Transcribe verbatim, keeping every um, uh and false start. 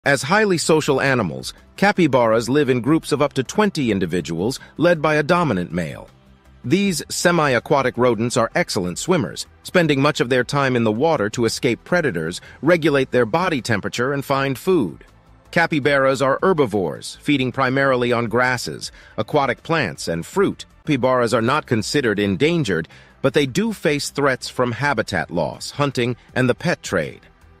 As highly social animals, capybaras live in groups of up to twenty individuals led by a dominant male. These semi-aquatic rodents are excellent swimmers, spending much of their time in the water to escape predators, regulate their body temperature, and find food. Capybaras are herbivores, feeding primarily on grasses, aquatic plants, and fruit. Capybaras are not considered endangered, but they do face threats from habitat loss, hunting, and the pet trade.